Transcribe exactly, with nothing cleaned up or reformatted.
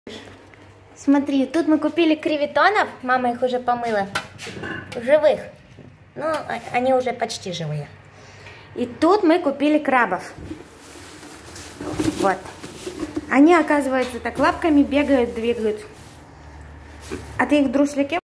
Смотри, тут мы купили креветонов, мама их уже помыла, живых, ну, они уже почти живые. И тут мы купили крабов, вот. Они, оказывается, так лапками бегают, двигают. А ты их в друшляке